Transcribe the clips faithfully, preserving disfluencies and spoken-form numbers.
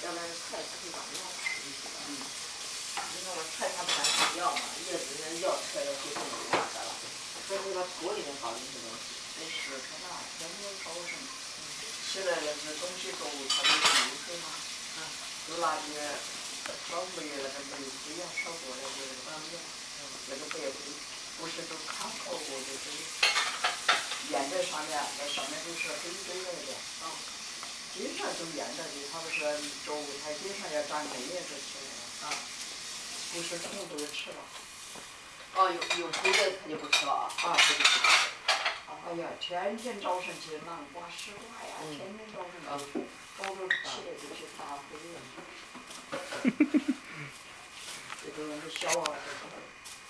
要来个菜，它会长药。嗯，你看我菜它不敢长药嘛，叶子人药出来要会种那个了，在那个土里面搞这些东西，那屎它那全都高升。现在的这东西都它都是油水嘛，啊，有垃圾，烧煤了跟煤灰呀，烧多了就是那个，那个煤灰不是都看透过就是沿在上面，那上面都是黑黑的的啊，街上都沿着的，他们说周台阶上要长煤也是起来了啊，不是虫都吃了。 哦，有有黑的它就不吃了啊。 啊，对对对。哎呀，天天早晨去南瓜、西瓜呀，天天早晨都早都起来就去打灰了。这都那个小娃娃都是。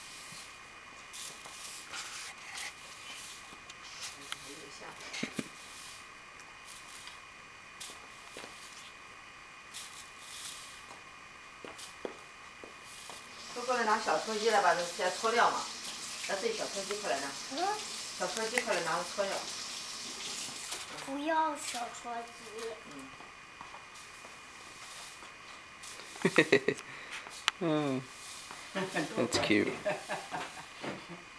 都过来拿小撮鸡来把这先搓掉嘛，来这小撮鸡过来拿。嗯。小撮鸡过来拿着搓掉。 不要小撮鸡。 嗯。 Oh, that's cute.